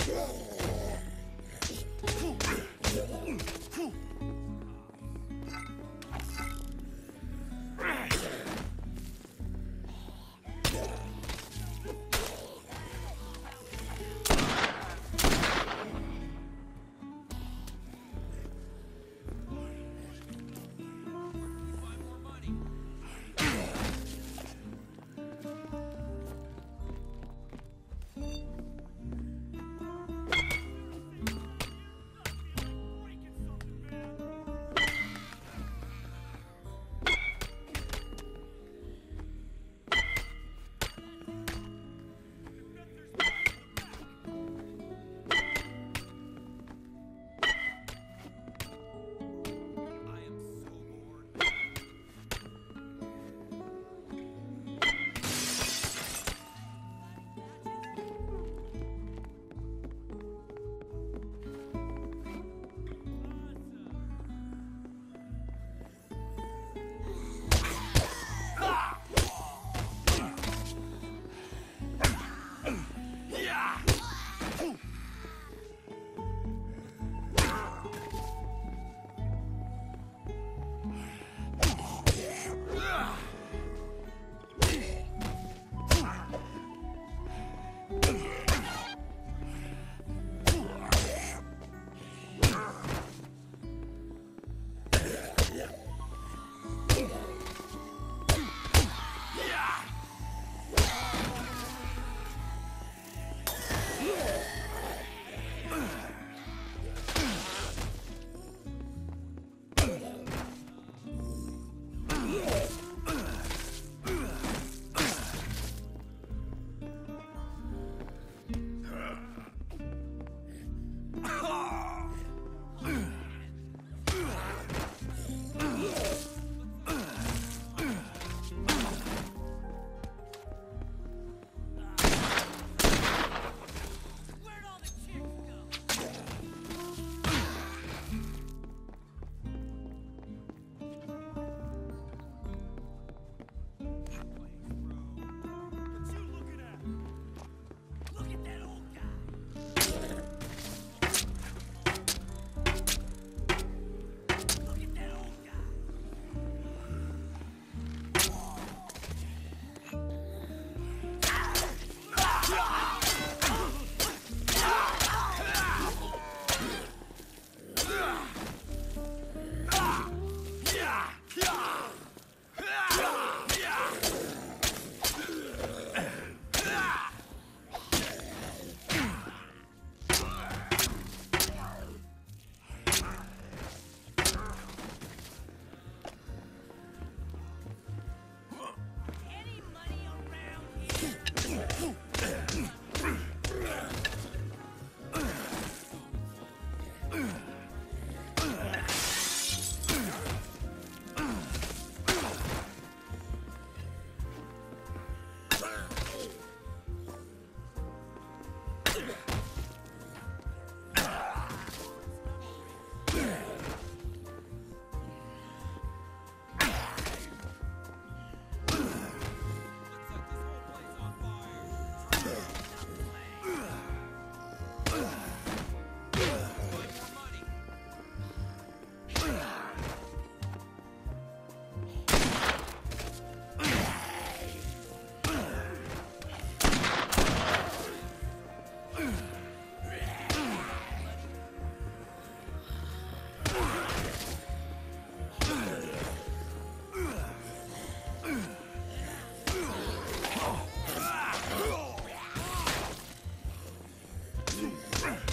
Ugh!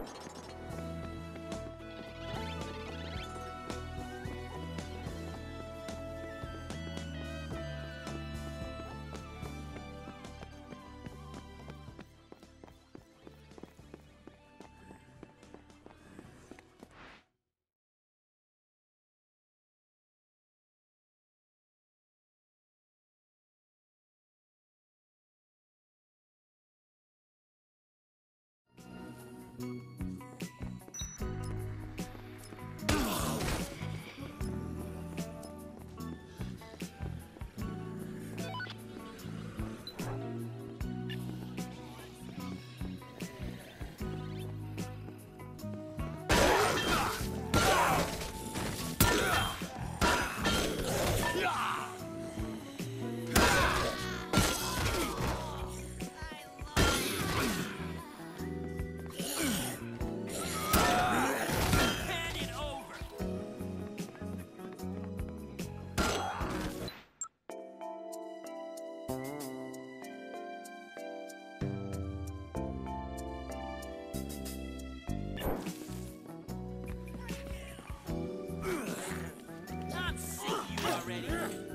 I'm sick of you already.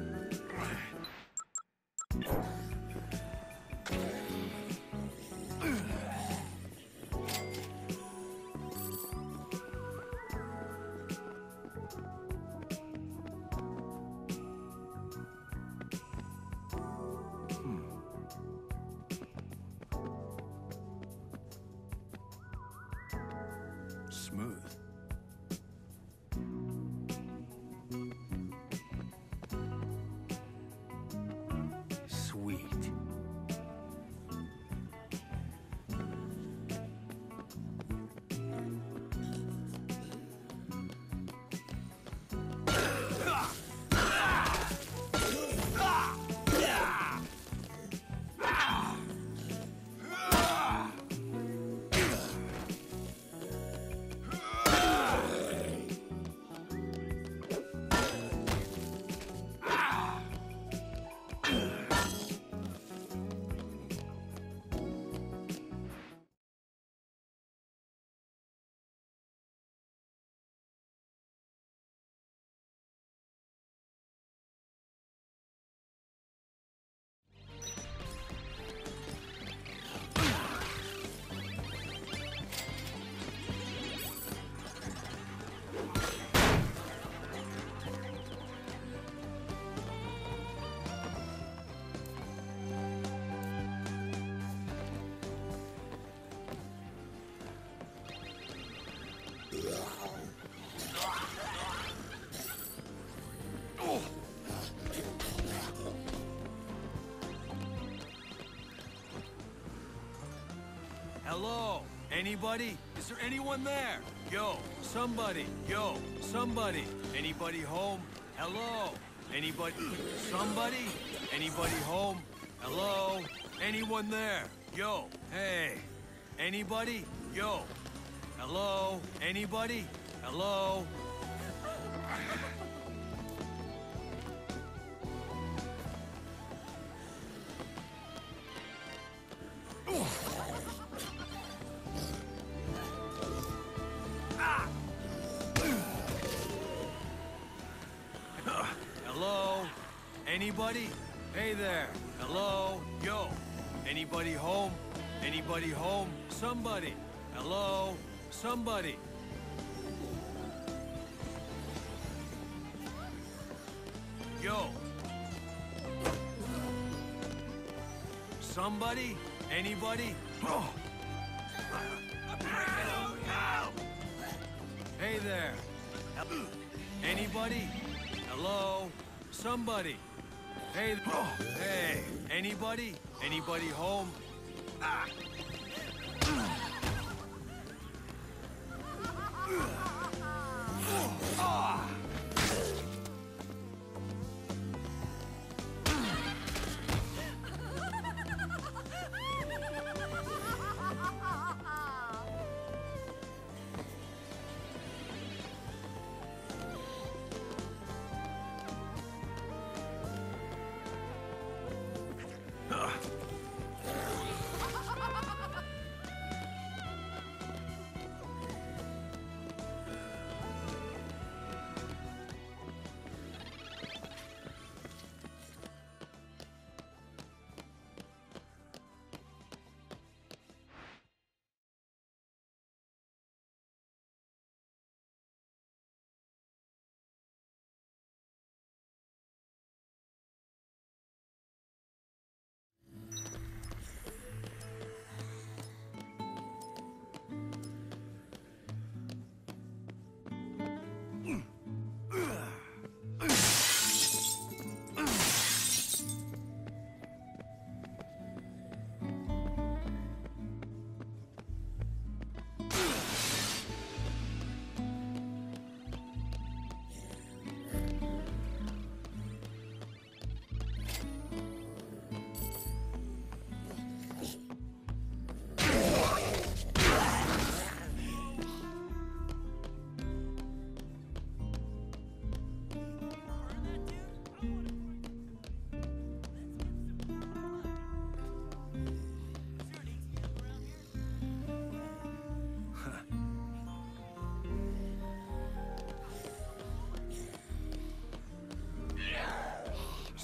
Smooth. Sweet. Hello? Anybody? Is there anyone there? Yo, somebody. Yo, somebody. Anybody home? Hello? Anybody? Somebody? Anybody home? Hello? Anyone there? Yo, hey. Anybody? Yo. Hello? Anybody? Hello? Hello? Anybody? Hey there. Hello? Yo. Anybody home? Anybody home? Somebody. Hello? Somebody. Yo. Somebody? Anybody? Oh. Hey there. Anybody? Hello? Somebody. Hey. Hey. Anybody? Anybody home?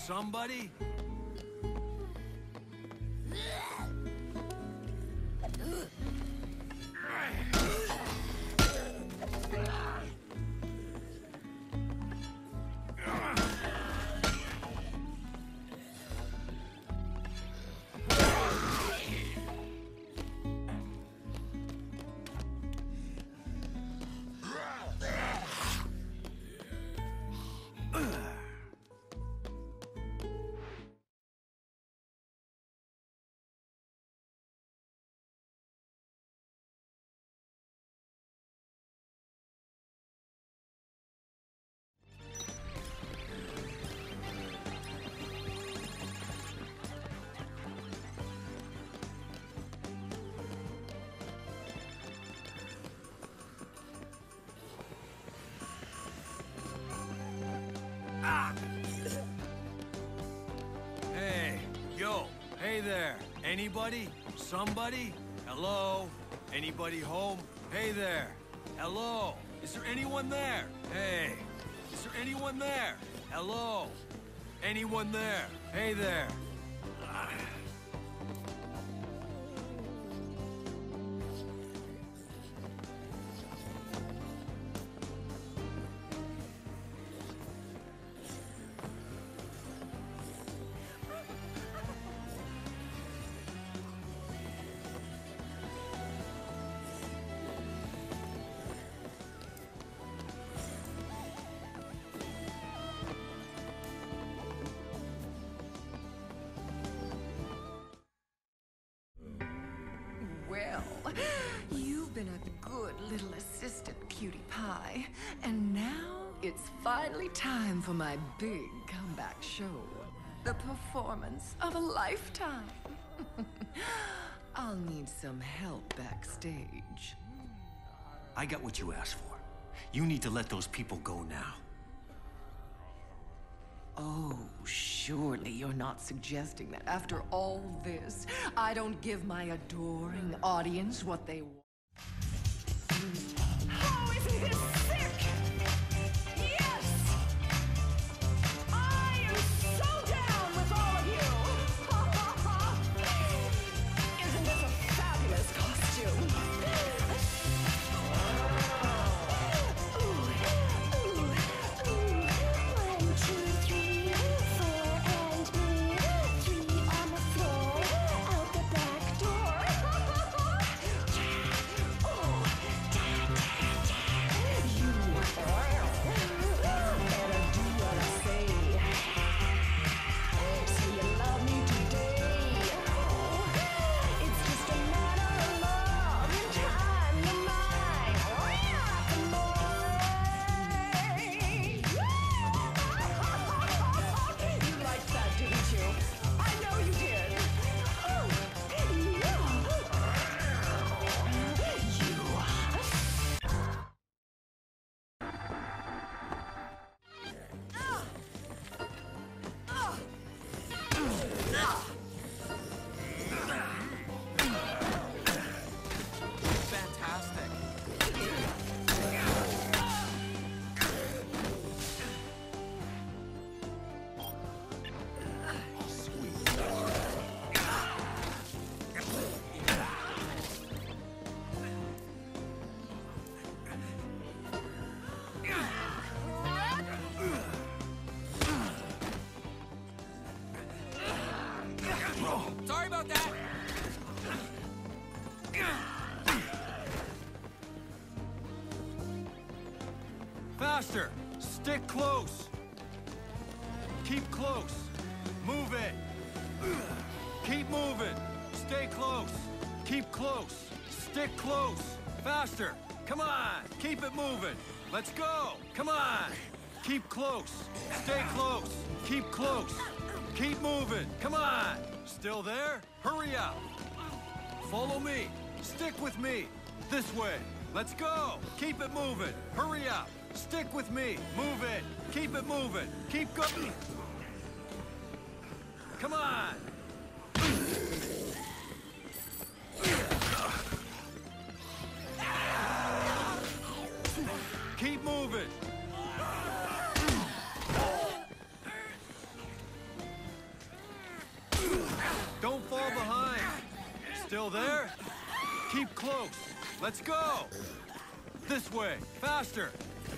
somebody? Hey, yo, hey there. Anybody? Somebody? Hello? Anybody home? Hey there. Hello? Is there anyone there? Hey, is there anyone there? Hello? Anyone there? Hey there. Well, you've been a good little assistant, Cutie Pie. And now it's finally time for my big comeback show. The performance of a lifetime. I'll need some help backstage. I got what you asked for. You need to let those people go now. Oh, surely you're not suggesting that after all this, I don't give my adoring audience what they want. Oh, isn't this sick? Yes! I am so down with all of you! Isn't this a fabulous costume? Sorry about that. Faster! Stick close! Keep close! Move it! Keep moving! Stay close! Keep close! Stick close! Faster! Come on! Keep it moving! Let's go! Come on! Keep close! Stay close! Keep close! Keep moving! Come on! Still there? Hurry up! Follow me! Stick with me! This way! Let's go! Keep it moving! Hurry up! Stick with me! Move it! Keep it moving! Keep going! Come on! Keep moving! Keep close. Let's go. This way. Faster.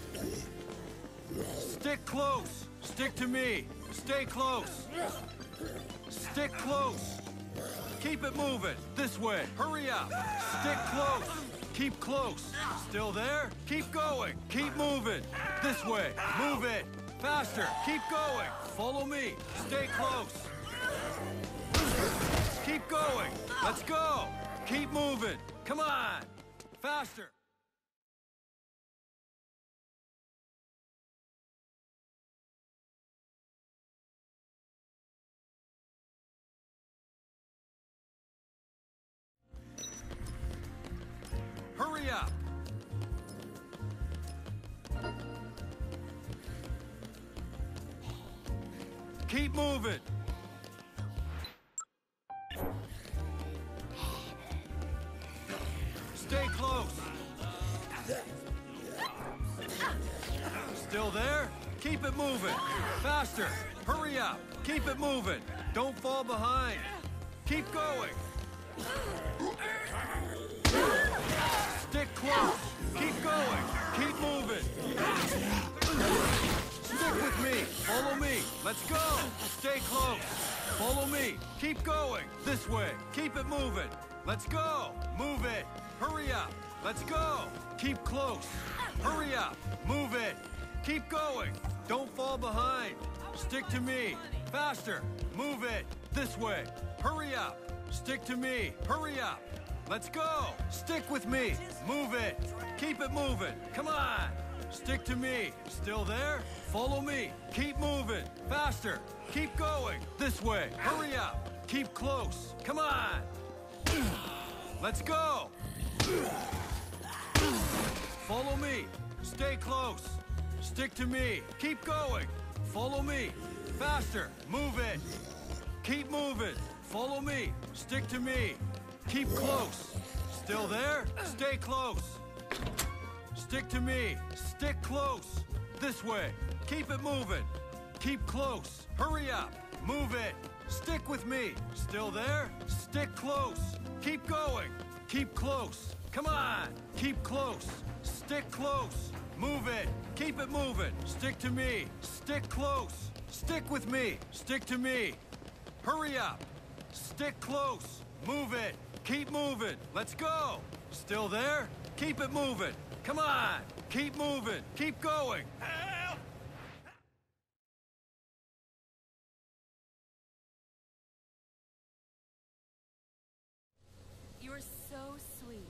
Stick close. Stick to me. Stay close. Stick close. Keep it moving. This way. Hurry up. Stick close. Keep close. Still there? Keep going. Keep moving. This way. Move it. Faster. Keep going. Follow me. Stay close. Keep going. Let's go. Keep moving. Come on. Faster. Hurry up. Keep moving. Stay close. Still there? Keep it moving. Faster. Hurry up. Keep it moving. Don't fall behind. Keep going. Stick close. Keep going. Keep moving. Stick with me. Follow me. Let's go. Stay close. Follow me. Keep going. This way. Keep it moving. Let's go. Move it. Hurry up. Let's go. Keep close. Hurry up. Move it. Keep going. Don't fall behind. Stick to me. Faster. Move it. This way. Hurry up. Stick to me. Hurry up. Let's go. Stick with me. Move it. Keep it moving. Come on. Stick to me. Still there? Follow me. Keep moving. Faster. Keep going. This way. Hurry up. Keep close. Come on. Let's go. Follow me. Stay close. Stick to me. Keep going. Follow me. Faster. Move it. Keep moving. Follow me. Stick to me. Keep close. Still there? Stay close. Stick to me. Stick close. This way. Keep it moving. Keep close. Hurry up. Move it. Stick with me. Still there? Stick close. Keep going. Keep close. Come on. Keep close. Stick close. Move it. Keep it moving. Stick to me. Stick close. Stick with me. Stick to me. Hurry up. Stick close. Move it. Keep moving. Let's go. Still there? Keep it moving. Come on. Keep moving. Keep going. Help! You're so sweet.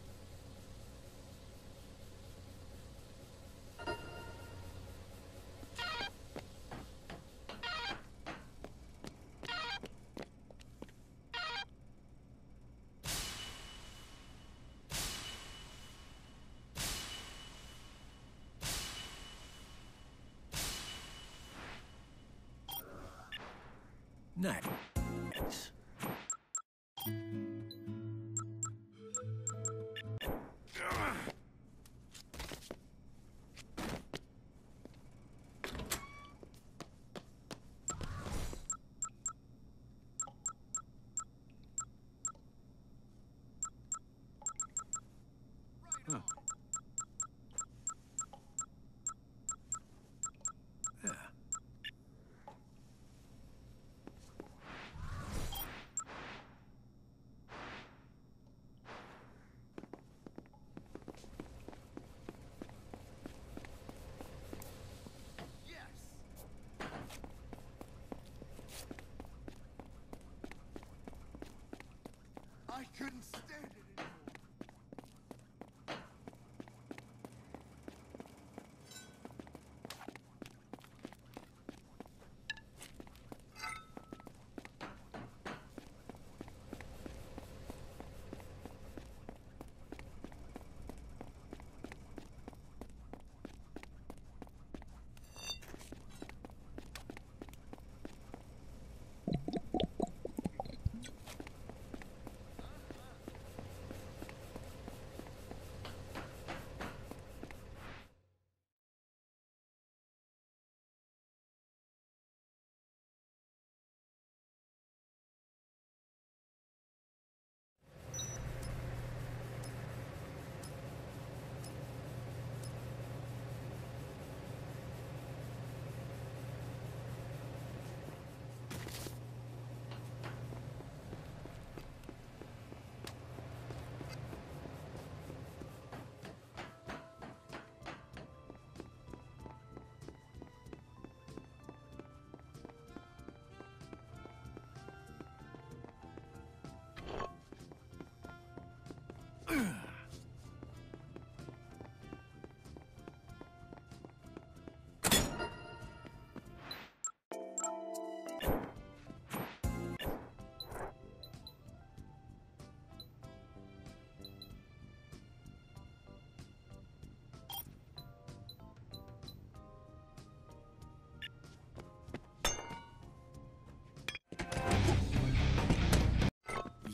Nice. Huh. Yeah. I couldn't stand it anymore.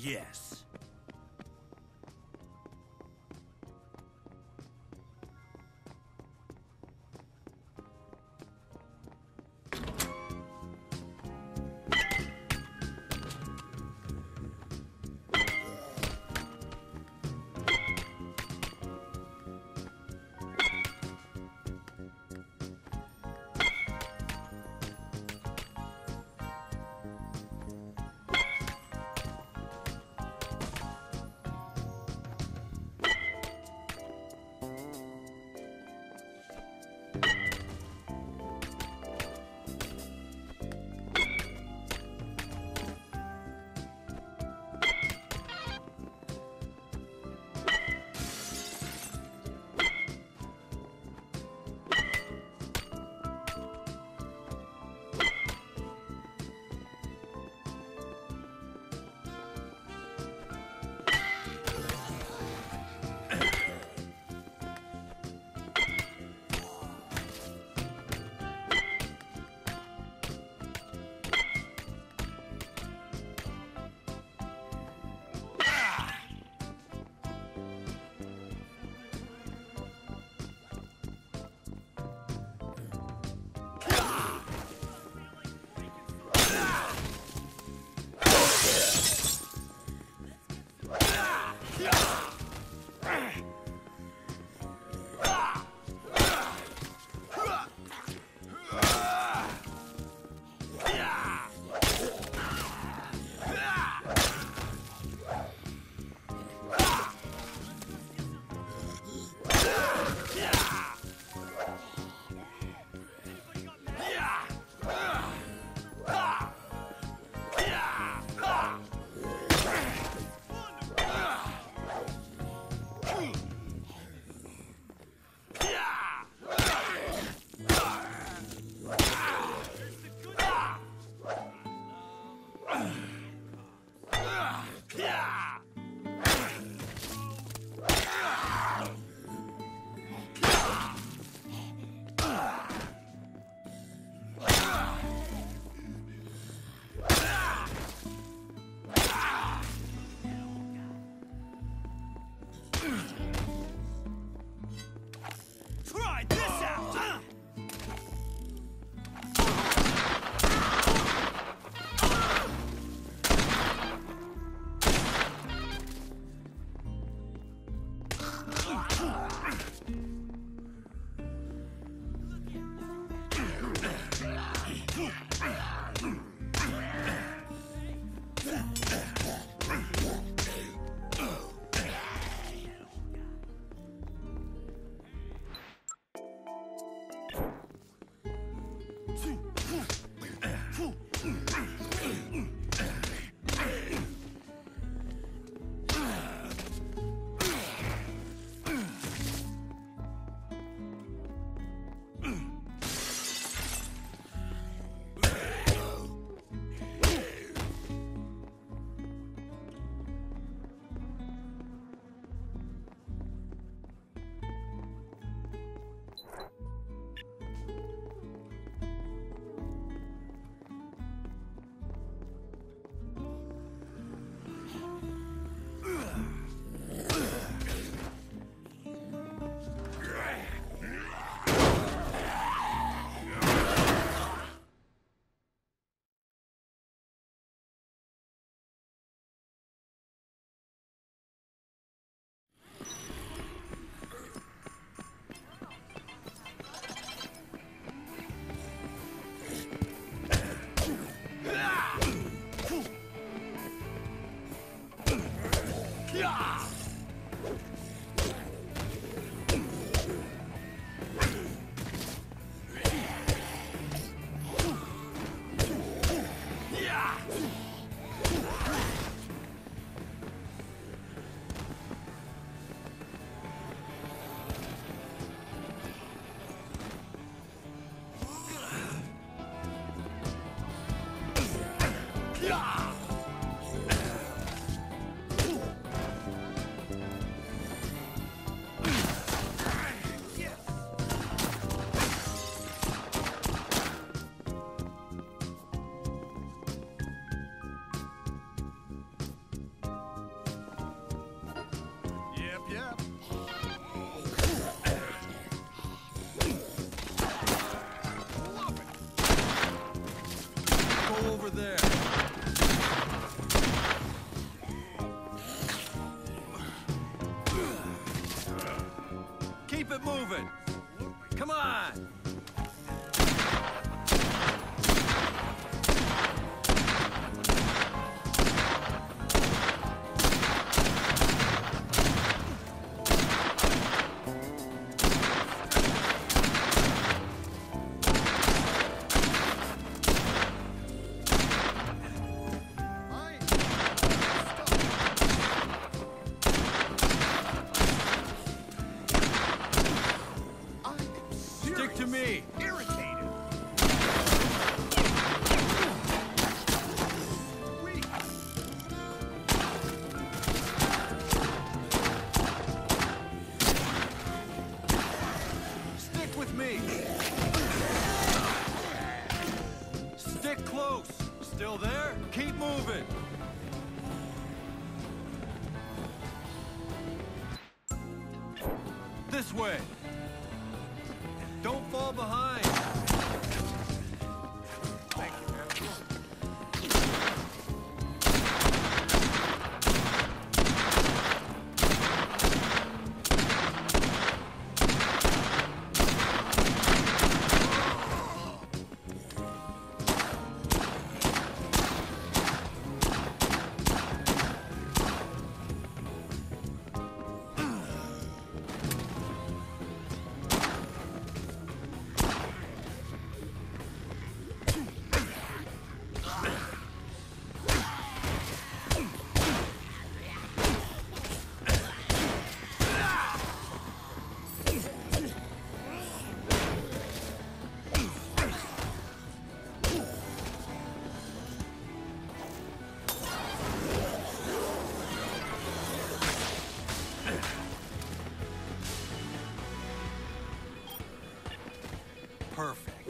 Yes. moving. Come on. Stick to me. Irritated. Weak. Stick with me. Stick close. Still there? Keep moving. This way. Don't fall behind. Thank you, man. Perfect.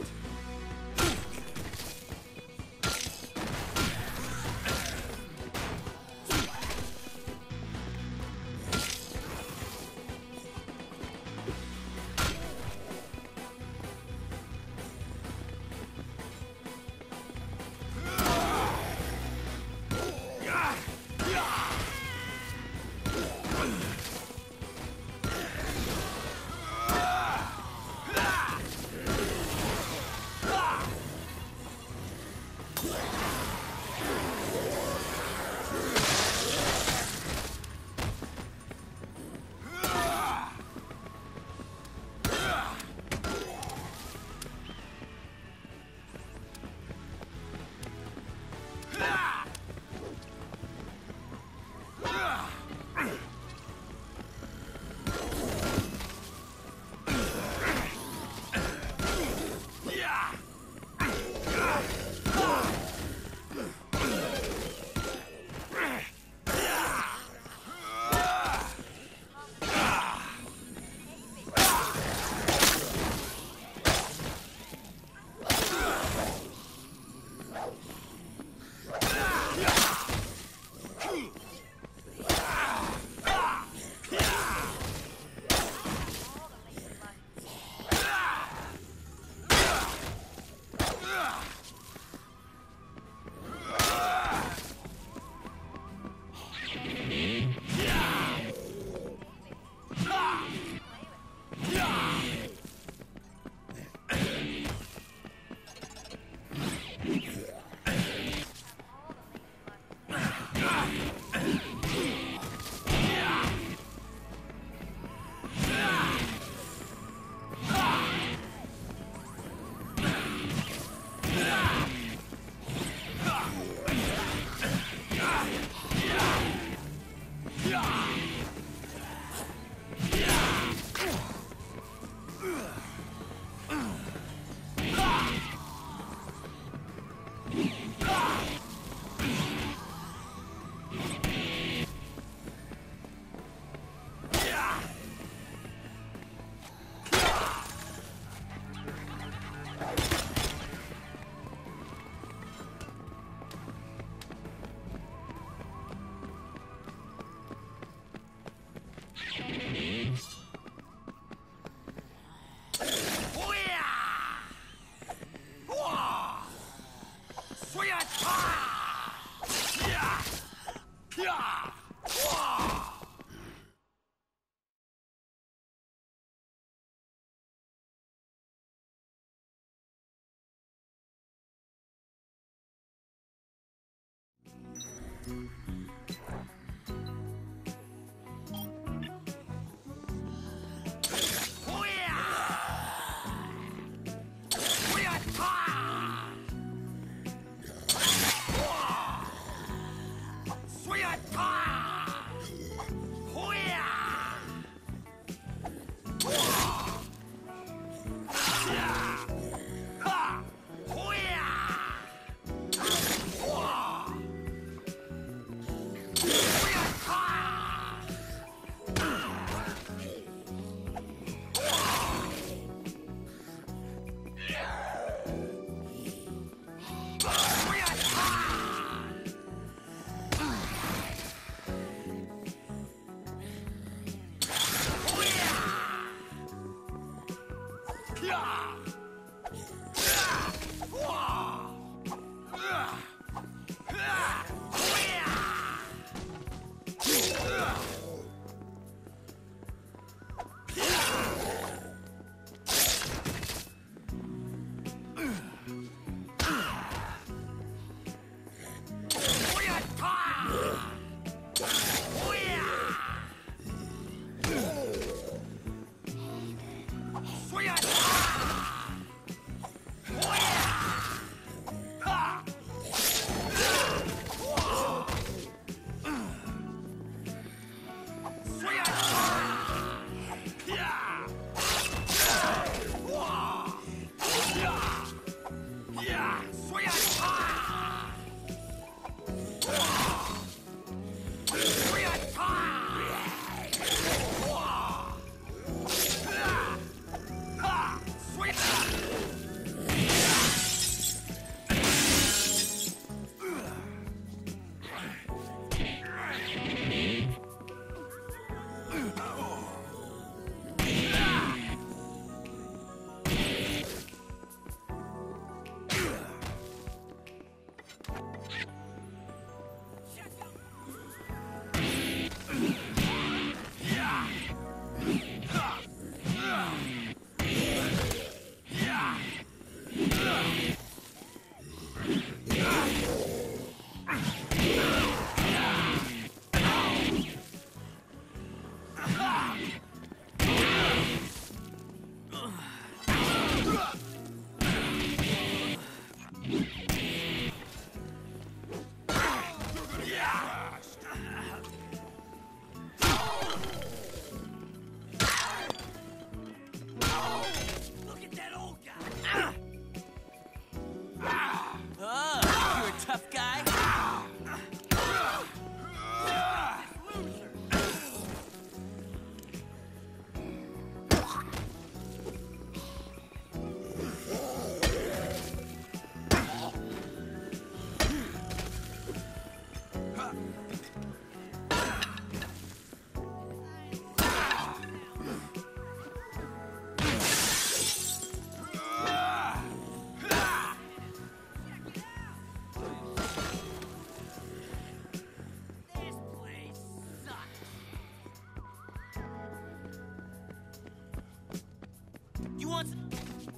You want some?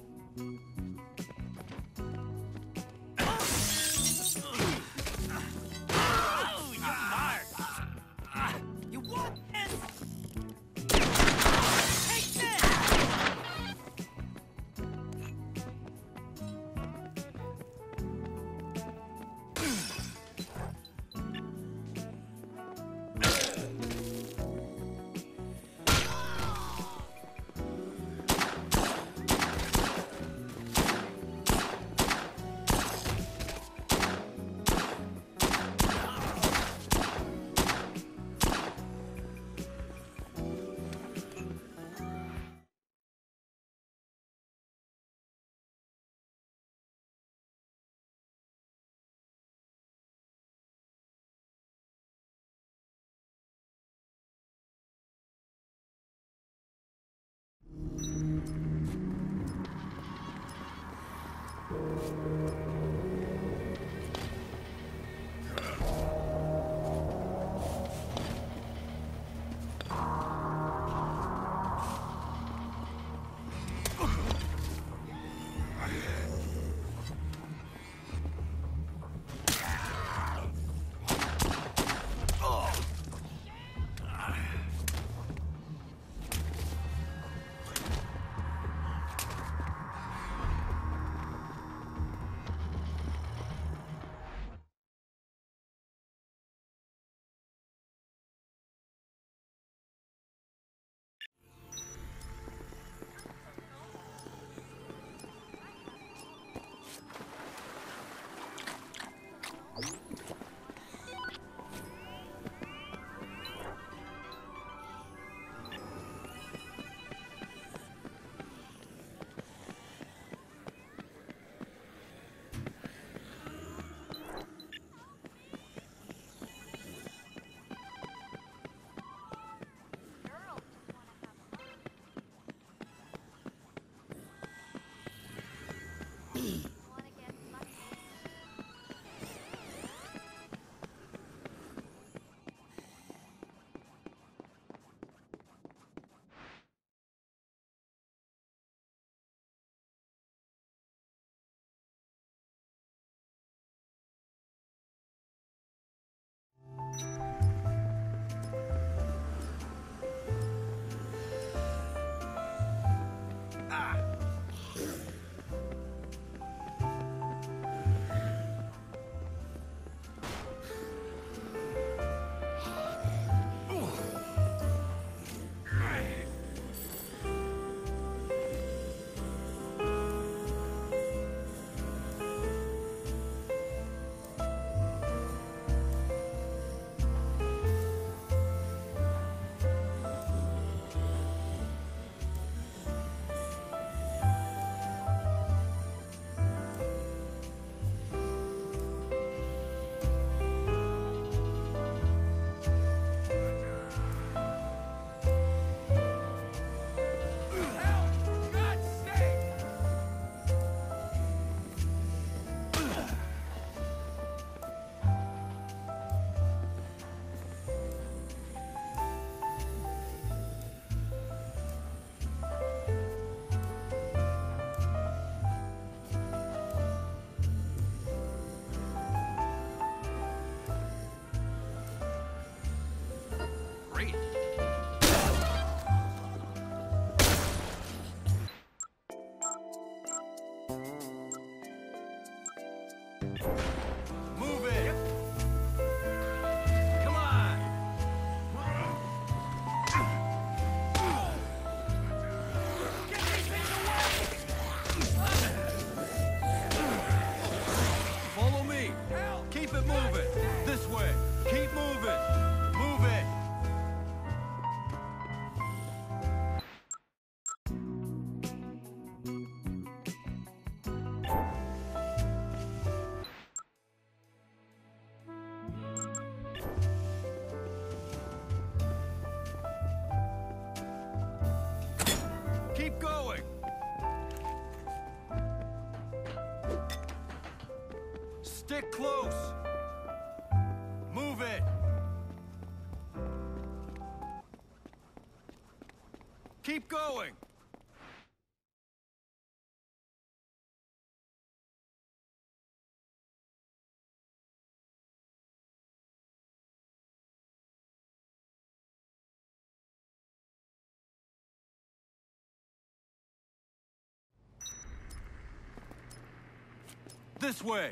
Oh, you mark. You want this? Take this! Keep going! Stick close! Move it! Keep going! This way!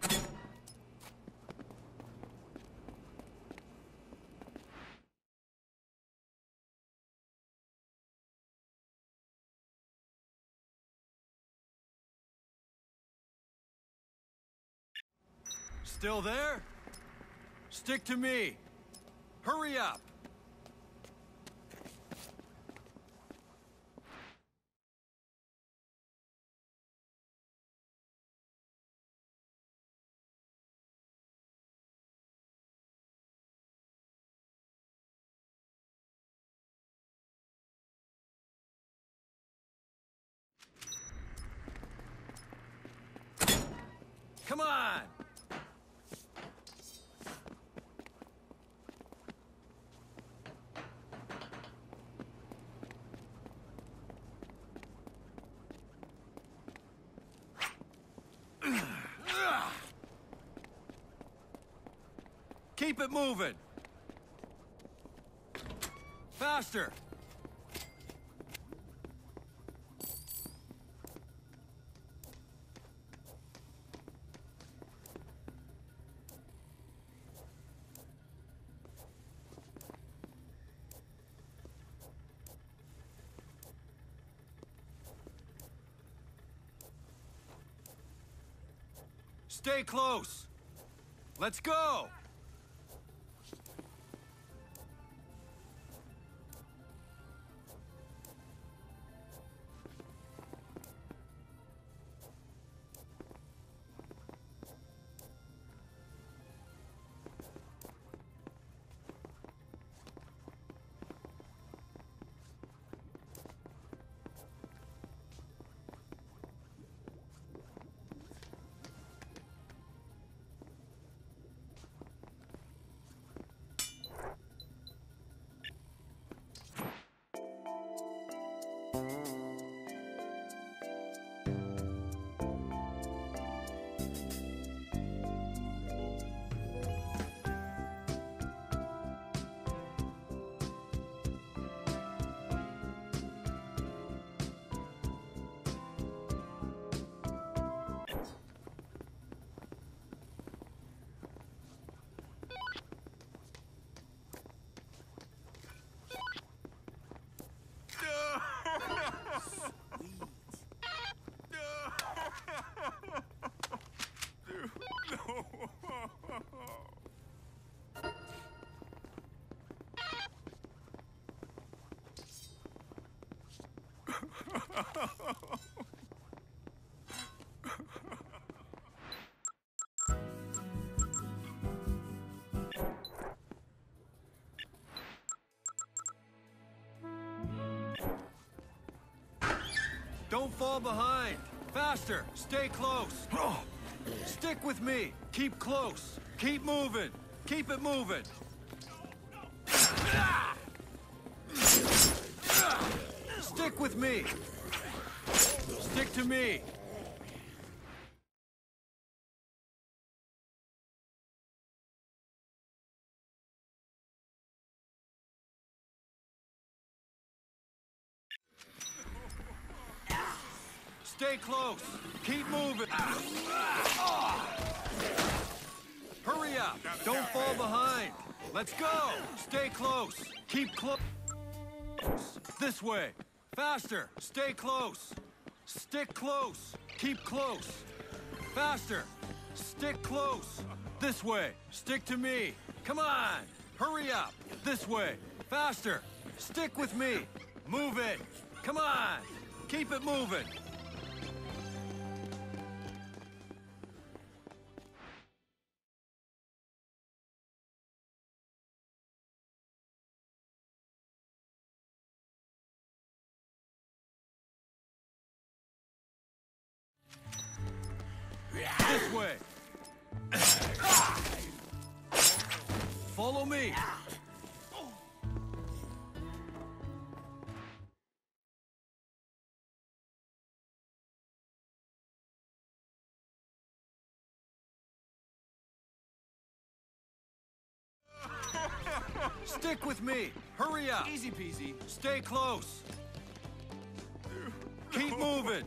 Still there? Stick to me! Hurry up! Come on! Keep it moving! Faster! Stay close! Let's go! Don't fall behind! Faster! Stay close! Stick with me! Keep close! Keep moving! Keep it moving! Stick with me! Stick to me! Stay close! Keep moving! Hurry up! Don't fall behind! Let's go! Stay close! Keep close! This way! Faster! Stay close! Stick close! Keep close! Faster! Stick close! This way! Stick to me! Come on! Hurry up! This way! Faster! Stick with me! Move it! Come on! Keep it moving! This way. Follow me. Stick with me. Hurry up. Easy peasy. Stay close. Keep moving.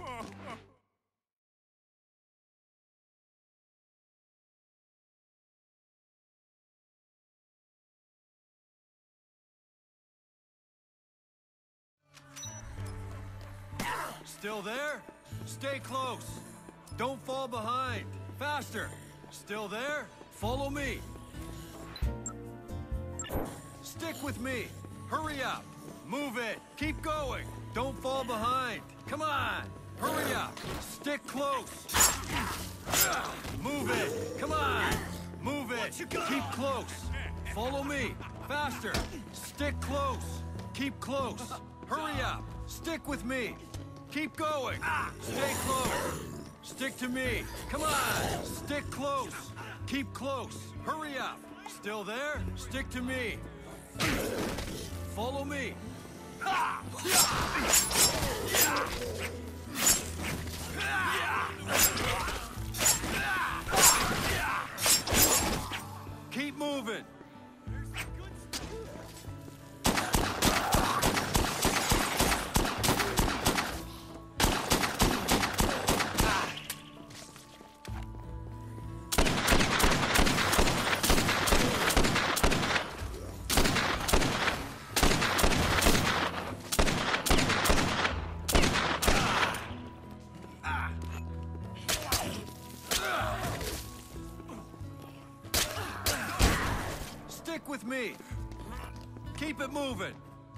Still there? Stay close. Don't fall behind. Faster. Still there? Follow me. Stick with me. Hurry up. Move it. Keep going. Don't fall behind. Come on. Hurry up. Stick close. Move it. Come on. Move it. Keep close. Follow me. Faster. Stick close. Keep close. Hurry up. Stick with me. Keep going. Stay close. Stick to me. Come on. Stick close. Keep close. Hurry up. Still there? Stick to me. Follow me. Keep moving. Stick with me. Keep it moving.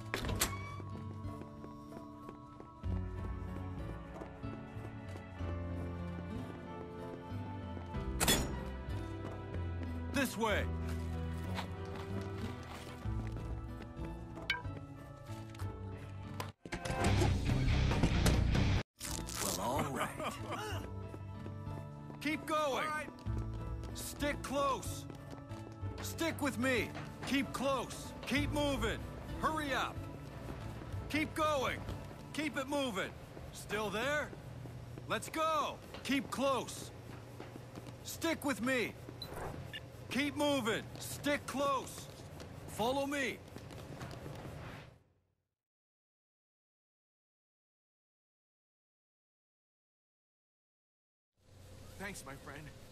This way. Well, all right. Keep going. Stick close. Stick with me. Keep close. Keep moving. Hurry up. Keep going. Keep it moving. Still there? Let's go. Keep close. Stick with me. Keep moving. Stick close. Follow me. Thanks, my friend.